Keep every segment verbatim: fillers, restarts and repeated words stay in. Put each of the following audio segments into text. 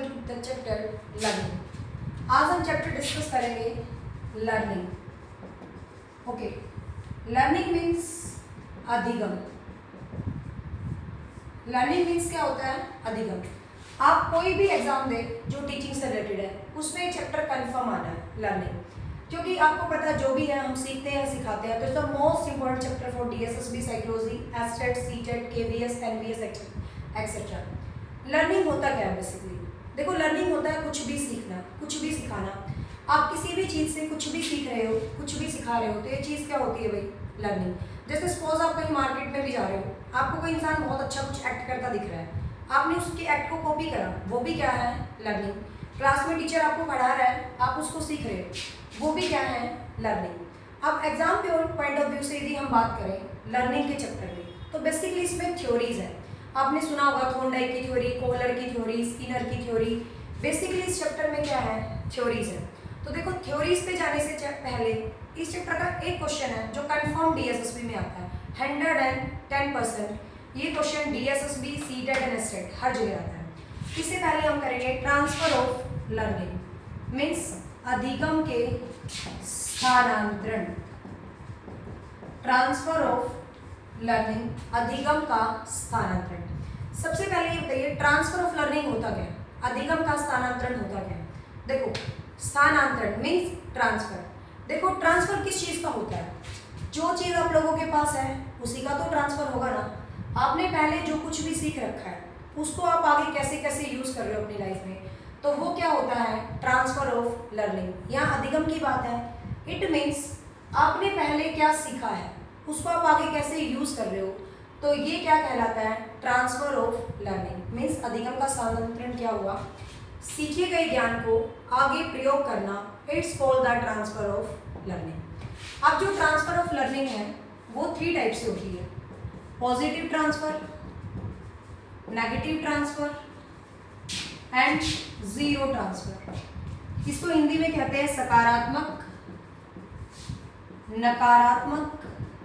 Welcome to the chapter learning. आज हम chapter discuss करेंगे लर्निंग। ओके, लर्निंग मीन्स अधिगम। लर्निंग मीन्स क्या होता है? अधिगम। आप कोई भी एग्जाम दे जो टीचिंग से रिलेटेड है, उसमें चैप्टर कंफर्म आना है लर्निंग, क्योंकि आपको पता है जो भी है हम सीखते हैं सिखाते हैं। तो it's the most important chapter for DSSB, psychology, STET, CTET, KVS, NVS etcetera. Learning होता क्या है? बेसिकली देखो, लर्निंग होता है कुछ भी सीखना, कुछ भी सिखाना। आप किसी भी चीज़ से कुछ भी सीख रहे हो, कुछ भी सिखा रहे हो, तो ये चीज़ क्या होती है भाई? लर्निंग। जैसे सपोज आप कहीं मार्केट में भी जा रहे हो, आपको कोई इंसान बहुत अच्छा कुछ एक्ट करता दिख रहा है, आपने उसके एक्ट को कॉपी करा, वो भी क्या है? लर्निंग। क्लास में टीचर आपको पढ़ा रहा है, आप उसको सीख रहे हो, वो भी क्या है? लर्निंग। अब एग्जाम के पॉइंट ऑफ व्यू से यदि हम बात करें लर्निंग के चक्कर में, तो बेसिकली इसमें थ्योरीज है। आपने सुना होगा थॉर्नडाइक की थ्योरी, कोहलर की थ्योरी, स्किनर की थ्योरी। बेसिकली इस चैप्टर में क्या है? थ्योरीज है। तो देखो, थ्योरीज पे जाने से पहले इस चैप्टर का एक क्वेश्चन है जो कंफर्म डीएसएसबी में आता है, हंड्रेड एंड टेन परसेंट। ये question DSSB, CTET and STET हर जगह आता है। इससे पहले हम करेंगे ट्रांसफर ऑफ लर्निंग मीन्स अधिगम के स्थानांतरण। ट्रांसफर ऑफ लर्निंग, अधिगम का स्थानांतरण। सबसे पहले ये बताइए ट्रांसफर ऑफ लर्निंग होता क्या है? अधिगम का स्थानांतरण होता क्या है? देखो, स्थानांतरण मीन्स ट्रांसफर। देखो, ट्रांसफर किस चीज़ का होता है? जो चीज़ आप लोगों के पास है उसी का तो ट्रांसफर होगा ना। आपने पहले जो कुछ भी सीख रखा है उसको आप आगे कैसे कैसे यूज़ कर रहे हो अपनी लाइफ में, तो वो क्या होता है? Transfer of learning. यहाँ अधिगम की बात है। इट मीन्स आपने पहले क्या सीखा है उसको आप आगे कैसे यूज़ कर रहे हो, तो ये क्या कहलाता है? ट्रांसफर ऑफ लर्निंग मीन्स अधिगम का स्थानांतरण क्या हुआ? सीखे गए ज्ञान को आगे प्रयोग करना। It's called the transfer of learning. अब जो ट्रांसफर ऑफ लर्निंग है वो थ्री टाइप से होती है: positive transfer, negative transfer and zero transfer. इसको हिंदी में कहते हैं सकारात्मक, नकारात्मक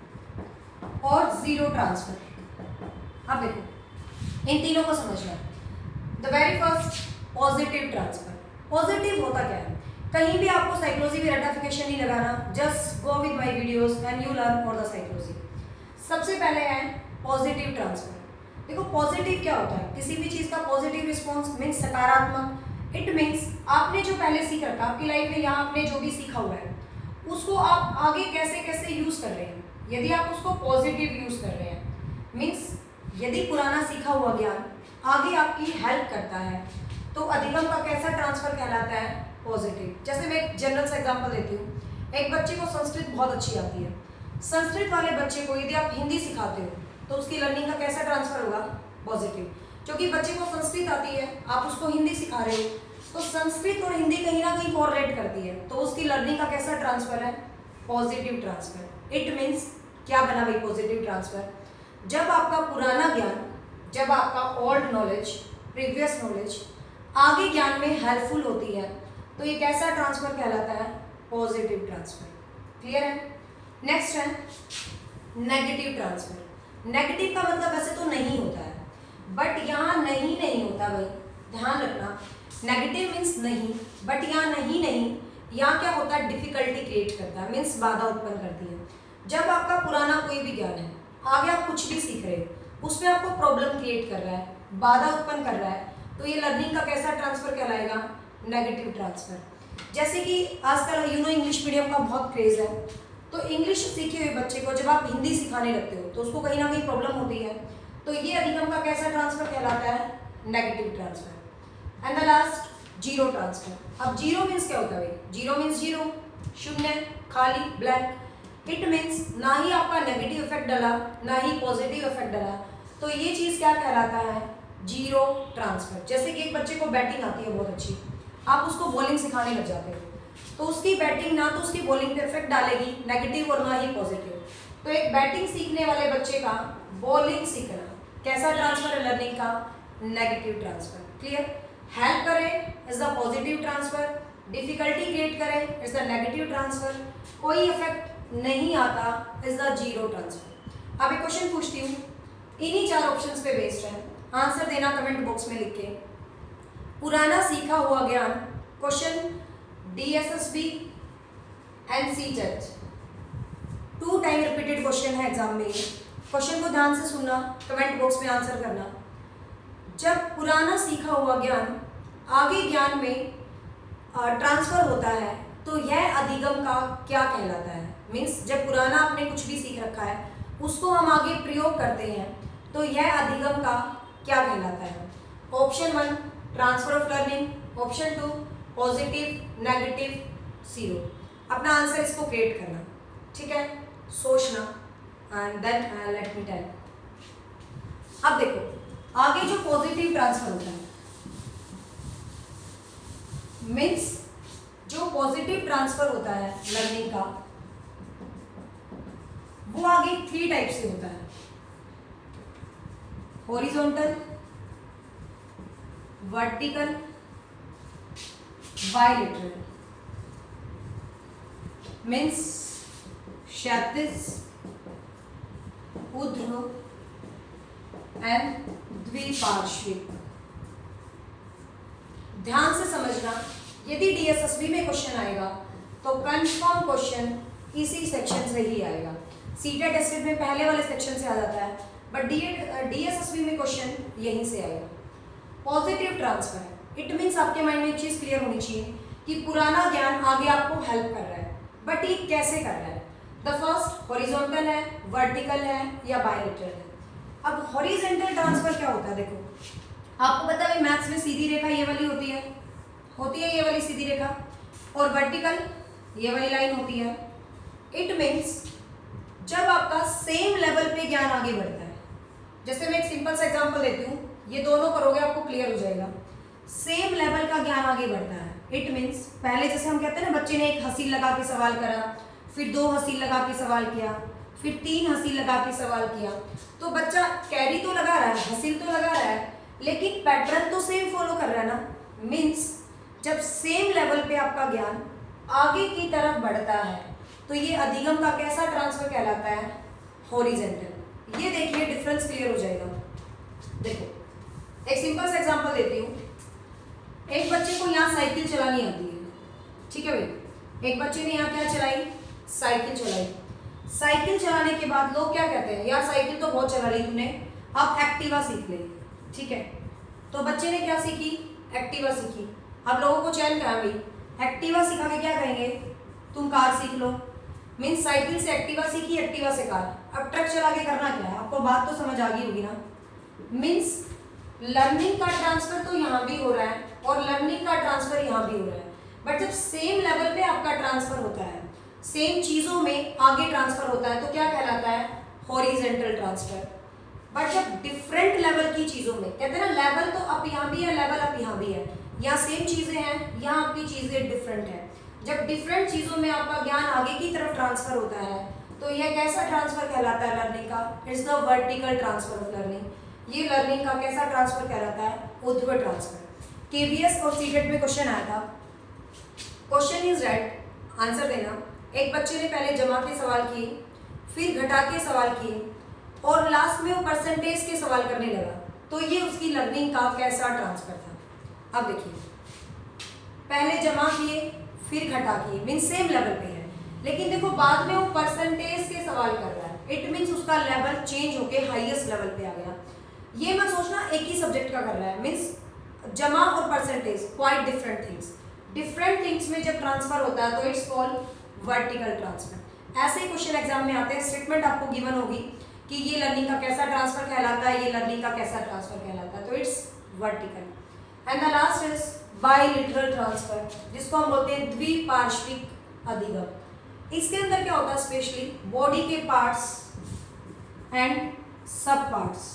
और जीरो ट्रांसफर। अब देखो, इन तीनों को समझना है। The very first, positive transfer. Positive होता क्या है? कहीं भी आपको साइकोलॉजी में रेटिफिकेशन नहीं लगाना, just go with my videos and you learn for the psychology. सबसे पहले है पॉजिटिव ट्रांसफर। देखो, पॉजिटिव क्या होता है? किसी भी चीज़ का पॉजिटिव रिस्पॉन्स मीन्स सकारात्मक। इट मीन्स आपने जो पहले सीख रखा, आपकी लाइफ में यहाँ आपने जो भी सीखा हुआ है उसको आप आगे कैसे कैसे यूज़ कर रहे हैं। यदि आप उसको पॉजिटिव यूज़ कर रहे हैं मीन्स यदि पुराना सीखा हुआ ज्ञान आगे आपकी हेल्प करता है, तो अधिगम का कैसा ट्रांसफर कहलाता है? पॉजिटिव। जैसे मैं एक जनरल सा एग्जांपल देती हूँ। एक बच्चे को संस्कृत बहुत अच्छी आती है, संस्कृत वाले बच्चे को यदि आप हिंदी सिखाते हो तो उसकी लर्निंग का कैसा ट्रांसफर होगा? पॉजिटिव। क्योंकि बच्चे को संस्कृत आती है, आप उसको हिंदी सिखा रहे हो, तो संस्कृत और हिंदी कहीं ना कहीं कोरिलेट करती है, तो उसकी लर्निंग का कैसा ट्रांसफर है? Positive transfer. इट मीन्स क्या बना भाई पॉजिटिव ट्रांसफर? जब आपका पुराना ज्ञान, जब आपका ओल्ड नॉलेज, प्रीवियस नॉलेज आगे ज्ञान में हेल्पफुल होती है, तो ये कैसा ट्रांसफर कहलाता है? Positive transfer. क्लियर है? नेक्स्ट है नेगेटिव ट्रांसफर। नेगेटिव का मतलब वैसे तो नहीं होता है, बट यहाँ नहीं नहीं होता भाई, ध्यान रखना। नेगेटिव मीन्स नहीं, बट यहाँ नहीं नहीं, यहाँ क्या होता है? डिफिकल्टी क्रिएट करता है, मीन्स बाधा उत्पन्न करती है। जब आपका पुराना कोई भी ज्ञान है, आगे आप कुछ भी सीख रहे हो, उसमें आपको प्रॉब्लम क्रिएट कर रहा है, बाधा उत्पन्न कर रहा है, तो ये लर्निंग का कैसा ट्रांसफर कहलाएगा? Negative transfer. जैसे कि आजकल यू नो इंग्लिश मीडियम का बहुत क्रेज है, तो इंग्लिश सीखे हुए बच्चे को जब आप हिंदी सिखाने लगते हो तो उसको कहीं ना कहीं प्रॉब्लम होती है, तो ये अधिगम का कैसा ट्रांसफर कहलाता है? Negative transfer. And the last, zero transfer. अब जीरो मीन्स क्या होता है भाई? जीरो मीन्स जीरो, शून्य, खाली, ब्लैंक। इट मीन्स ना ही आपका नेगेटिव इफेक्ट डला, ना ही पॉजिटिव इफेक्ट डला, तो ये चीज़ क्या कहलाता है? Zero transfer. जैसे कि एक बच्चे को बैटिंग आती है बहुत अच्छी, आप उसको बॉलिंग सिखाने लग जाते हो, तो उसकी बैटिंग ना तो उसकी बॉलिंग पे इफेक्ट डालेगी नेगेटिव और ना ही पॉजिटिव। तो एक बैटिंग सीखने वाले बच्चे का बॉलिंग सीखना कैसा ट्रांसफर है? लर्निंग का नेगेटिव ट्रांसफर। क्लियर? हेल्प करे is the positive transfer, difficulty create करे इज द नेगेटिव ट्रांसफर, कोई इफेक्ट नहीं आता इज द जीरो ट्रांसफर। अब एक क्वेश्चन पूछती हूँ, इन्हीं चार ऑप्शंस पे बेस्ड है, आंसर देना कमेंट बॉक्स में लिख के। पुराना सीखा हुआ ज्ञान, question D S S B and C TET, two time repeated question है एग्जाम में। क्वेश्चन को ध्यान से सुनना, कमेंट बॉक्स में आंसर करना। जब पुराना सीखा हुआ ज्ञान आगे ज्ञान में ट्रांसफर होता है तो यह अधिगम का क्या कहलाता है? मीन्स जब पुराना आपने कुछ भी सीख रखा है उसको हम आगे प्रयोग करते हैं तो यह अधिगम का क्या कहलाता है? Option one transfer of learning, option two positive, negative, zero. अपना आंसर इसको क्रिएट करना, ठीक है, सोचना and then let me tell. अब देखो आगे जो पॉजिटिव ट्रांसफर होता है, मीन्स जो पॉजिटिव ट्रांसफर होता है लर्निंग का, वो आगे थ्री टाइप से होता है, हॉरिजॉन्टल, वर्टिकल, बायलेटरल। मीन्स क्षैतिज, ऊर्ध्व एंड द्विपार्श्विक। ध्यान से समझना, यदि डी एस एस बी में क्वेश्चन आएगा तो कंफर्म क्वेश्चन इसी सेक्शन से ही आएगा। सीटेट टेस्ट में पहले वाले सेक्शन से आ जाता है, but D S S B में क्वेश्चन यहीं से आएगा। पॉजिटिव ट्रांसफर है, इट मीन्स आपके माइंड में एक चीज क्लियर होनी चाहिए कि पुराना ज्ञान आगे आपको हेल्प कर रहा है, बट ये कैसे कर रहा है? द फर्स्ट हॉरिजॉन्टल है, वर्टिकल है या बायलेटरल है। अब हॉरिजॉन्टल ट्रांसफर क्या होता है? देखो आपको पता है मैथ्स में सीधी रेखा ये वाली होती है, होती है ये वाली सीधी रेखा, और वर्टिकल ये वाली लाइन होती है। इट मीन्स जब आपका सेम लेवल पे ज्ञान आगे बढ़ता है, जैसे मैं एक सिंपल सा एग्जांपल देती हूँ, ये दोनों करोगे आपको क्लियर हो जाएगा। सेम लेवल का ज्ञान आगे बढ़ता है, इट मीन्स पहले जैसे हम कहते हैं ना, बच्चे ने एक हसील लगा के सवाल करा, फिर दो हसील लगा के सवाल किया, फिर तीन हसील लगा के सवाल किया, तो बच्चा कैरी तो लगा रहा है, हसील तो लगा रहा है, लेकिन पैटर्न तो सेम फॉलो कर रहा है ना। मीन्स जब सेम लेवल पे आपका ज्ञान आगे की तरफ बढ़ता है तो ये अधिगम का कैसा ट्रांसफर कहलाता है? हॉरिजॉन्टल। ये देखिए डिफरेंस क्लियर हो जाएगा। देखो एक सिंपल सा एग्जांपल देती हूँ। एक बच्चे को यहाँ साइकिल चलानी आती है, ठीक है भाई, एक बच्चे ने यहाँ क्या चलाई? साइकिल चलाई। साइकिल चलाने के बाद लोग क्या कहते हैं, यार साइकिल तो बहुत चला ली तूने, अब एक्टिवा सीख ले, ठीक है। तो बच्चे ने क्या सीखी? एक्टिवा सीखी। अब लोगों को चैन करा भाई, एक्टिवा सिखा के क्या कहेंगे? तुम कार सीख लो। मीन्स साइकिल से एक्टिवा सीखी, एक्टिवा से कार। अब ट्रक चला के करना क्या है? आपको बात तो समझ आ गई होगी ना। मीन्स लर्निंग का ट्रांसफर तो यहाँ भी हो रहा है और लर्निंग का ट्रांसफर यहाँ भी हो रहा है, बट जब सेम लेवल पे आपका ट्रांसफर होता है, सेम चीजों में आगे ट्रांसफर होता है तो क्या कहलाता है? Horizontal transfer. बट जब डिफरेंट लेवल की चीजों में, कहते हैं ना लेवल तो अप यहाँ भी है, लेवल अप यहाँ भी है, यहाँ सेम चीजें हैं, यहाँ आपकी चीजें डिफरेंट है। जब डिफरेंट चीजों में आपका ज्ञान आगे की तरफ ट्रांसफर होता है तो यह कैसा ट्रांसफर कहलाता है? लर्निंग का it's the vertical transfer of learning. ये लर्निंग का कैसा ट्रांसफर कहलाता है? ऊर्ध्व ट्रांसफर। के वी एस और सीटेट में क्वेश्चन आया था, क्वेश्चन इज राइट, आंसर देना। एक बच्चे ने पहले जमा के सवाल किए, फिर घटा के सवाल किए और लास्ट में वो परसेंटेज के सवाल करने लगा, तो ये उसकी लर्निंग का कैसा ट्रांसफर था? अब देखिए, पहले जमा किए फिर घटा किए, मीन सेम लेवल पे है, लेकिन देखो बाद में वो परसेंटेज के सवाल कर रहा है, इट मीन्स उसका लेवल चेंज होके हाईएस्ट लेवल पे आ गया। ये मत सोचना एक ही सब्जेक्ट का कर रहा है, मीन्स जमा और percentage quite different things. Different things में जब ट्रांसफर होता है तो इट्स कॉल्ड वर्टिकल ट्रांसफर। ऐसे ही क्वेश्चन एग्जाम में आते हैं, स्टेटमेंट आपको गिवन होगी कि ये लर्निंग का कैसा ट्रांसफर कहलाता है, ये लर्निंग का कैसा ट्रांसफर कहलाता है, तो it's vertical. And the last is bilateral transfer, जिसको हम बोलते हैं द्विपार्श्विक अधिगम। इसके अंदर क्या होता है? स्पेशली बॉडी के parts and sub parts.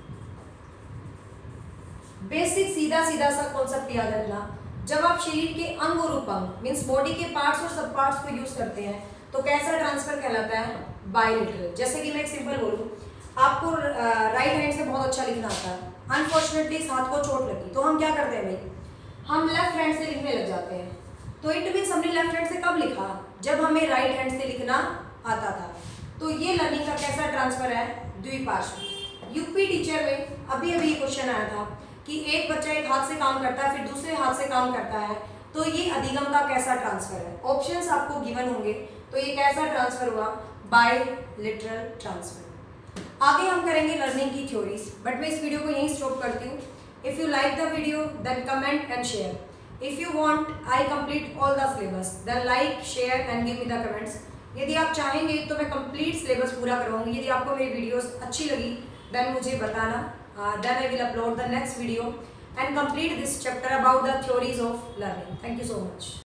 Basic सीधा सीधा सा कॉन्सेप्ट याद रखना, जब आप शरीर के अंग और उपअंग मीन्स बॉडी के पार्ट्स और सब पार्ट्स को यूज करते हैं तो कैसा ट्रांसफर कहलाता है? बायलेटरल। जैसे कि मैं एक सिंपल बोलूँ, आपको राइट हैंड से बहुत अच्छा लिखना आता है, अनफॉर्चुनेटली इस हाथ को चोट लगी, तो हम क्या करते हैं भाई? हम लेफ्ट हैंड से लिखने लग जाते हैं। तो इट मीन्स हमने लेफ्ट हैंड से कब लिखा? जब हमें राइट हैंड से लिखना आता था। तो ये लर्निंग का कैसा ट्रांसफर है? द्विपार्श्विक। यूपी टीचर में अभी अभी क्वेश्चन आया था कि एक बच्चा एक हाथ से काम करता है फिर दूसरे हाथ से काम करता है, तो ये अधिगम का कैसा ट्रांसफर है। ऑप्शंस आपको गिवन होंगे, तो ये कैसा ट्रांसफर हुआ, बायलैटरल ट्रांसफर। आगे हम करेंगे लर्निंग की थ्योरीज, बट मैं इस वीडियो को यहीं स्टॉप करती हूँ। If you like the video then comment and share. If you want I complete all the syllabus then like share and give me the comments. यदि आप चाहेंगे तो मैं कंप्लीट सिलेबस पूरा करवाऊंगी। यदि आपको मेरी वीडियोस अच्छी लगी देन मुझे बताना, then I will upload the next video and complete this chapter about the theories of learning. Thank you so much.